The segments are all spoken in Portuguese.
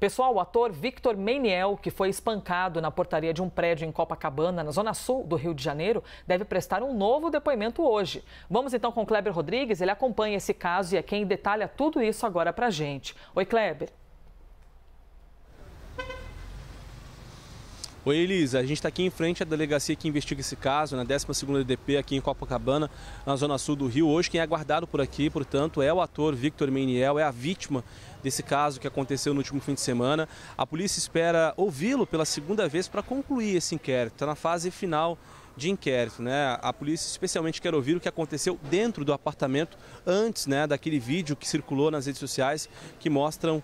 Pessoal, o ator Victor Meiniel, que foi espancado na portaria de um prédio em Copacabana, na zona sul do Rio de Janeiro, deve prestar um novo depoimento hoje. Vamos então com o Kleber Rodrigues, ele acompanha esse caso e é quem detalha tudo isso agora pra gente. Oi, Kleber. Oi, Elisa. A gente está aqui em frente à delegacia que investiga esse caso, na 12ª DP, aqui em Copacabana, na zona sul do Rio. Hoje, quem é aguardado por aqui, portanto, é o ator Victor Meiniel, é a vítima desse caso que aconteceu no último fim de semana. A polícia espera ouvi-lo pela segunda vez para concluir esse inquérito. Está na fase final de inquérito, né? A polícia especialmente quer ouvir o que aconteceu dentro do apartamento antes, né, daquele vídeo que circulou nas redes sociais que mostra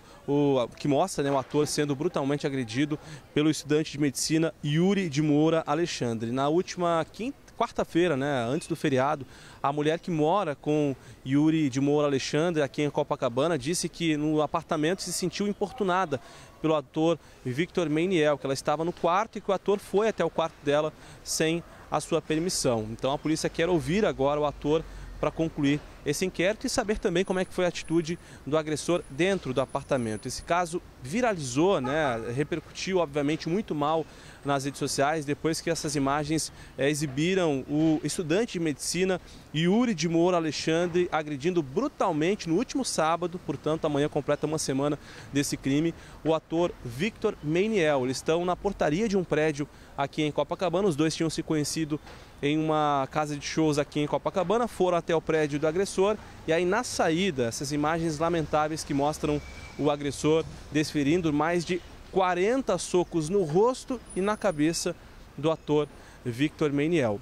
o ator sendo brutalmente agredido pelo estudante de medicina Yuri de Moura Alexandre. Na última quarta-feira, né, antes do feriado, a mulher que mora com Yuri de Moura Alexandre aqui em Copacabana disse que no apartamento se sentiu importunada pelo ator Victor Meiniel, que ela estava no quarto e que o ator foi até o quarto dela sem a sua permissão. Então a polícia quer ouvir agora o ator para concluir esse inquérito e saber também como é que foi a atitude do agressor dentro do apartamento. Esse caso viralizou, né, repercutiu obviamente muito mal nas redes sociais depois que essas imagens exibiram o estudante de medicina Yuri de Moura Alexandre agredindo brutalmente no último sábado, portanto amanhã completa uma semana desse crime, o ator Victor Meiniel. Eles estão na portaria de um prédio aqui em Copacabana, os dois tinham se conhecido em uma casa de shows aqui em Copacabana, foram até o prédio do agressor e aí na saída, essas imagens lamentáveis que mostram o agressor desferindo mais de 40 socos no rosto e na cabeça do ator Victor Meiniel.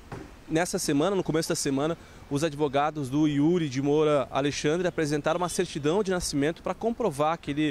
Nessa semana, no começo da semana, os advogados do Yuri de Moura Alexandre apresentaram uma certidão de nascimento para comprovar que ele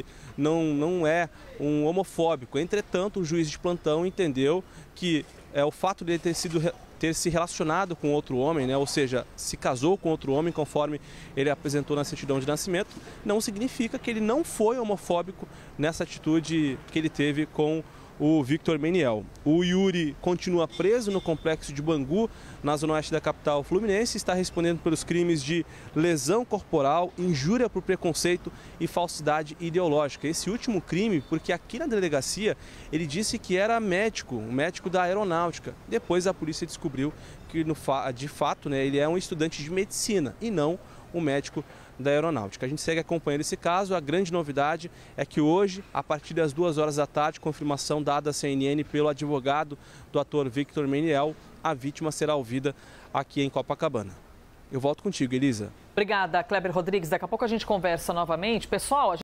não é um homofóbico. Entretanto, o juiz de plantão entendeu que o fato de ele ter se relacionado com outro homem, né, ou seja, se casou com outro homem conforme ele apresentou na certidão de nascimento, não significa que ele não foi homofóbico nessa atitude que ele teve com o Victor Meiniel. O Yuri continua preso no complexo de Bangu, na zona oeste da capital fluminense, está respondendo pelos crimes de lesão corporal, injúria por preconceito e falsidade ideológica. Esse último crime, porque aqui na delegacia ele disse que era médico, um médico da aeronáutica. Depois a polícia descobriu que de fato, né, ele é um estudante de medicina e não um médico da aeronáutica. A gente segue acompanhando esse caso. A grande novidade é que hoje, a partir das 2 horas da tarde, confirmação dada à CNN pelo advogado do ator Victor Meiniel, a vítima será ouvida aqui em Copacabana. Eu volto contigo, Elisa. Obrigada, Kleber Rodrigues. Daqui a pouco a gente conversa novamente. Pessoal,